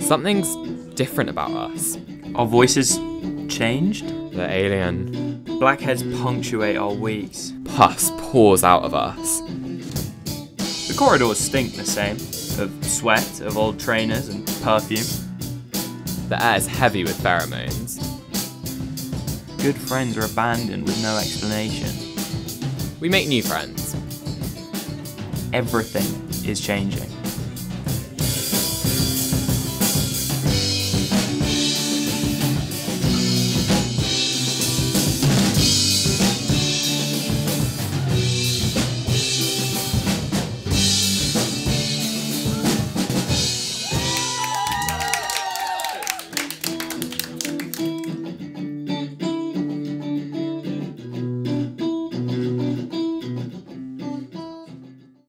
Something's different about us. Our voices changed. The alien Blackheads punctuate our weeks. pus pours out of us. The corridors stink the same, of sweat, of old trainers and perfume. The air is heavy with pheromones. Good friends are abandoned with no explanation. We make new friends. Everything is changing.